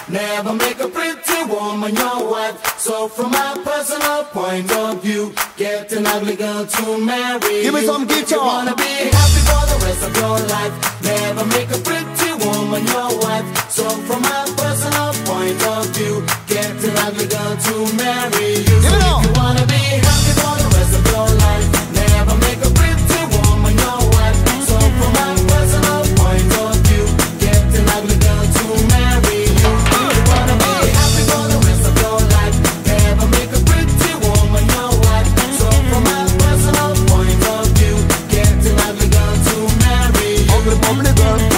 never make a pretty woman your wife. So from my personal point of view, get an ugly girl to marry. Give me some guitar. If you wanna be happy for the rest of your life, never make a pretty woman your wife. So from my personal point of view, get an ugly girl to marry you. So if you wanna be happy for the rest of your life, never make a pretty woman your wife. So from my personal point of view, get an ugly girl to marry you. If you wanna be happy for the rest of your life, never make a pretty woman your wife. So from my personal point of view, get an ugly girl to marry you. Ugly girl.